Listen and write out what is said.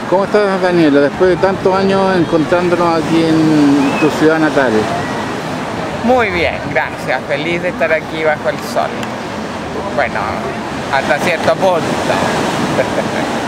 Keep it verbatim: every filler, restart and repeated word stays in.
¿Cómo estás, Daniela, después de tantos años encontrándonos aquí en tu ciudad natal? Muy bien, gracias. Feliz de estar aquí bajo el sol. Bueno, hasta cierto punto.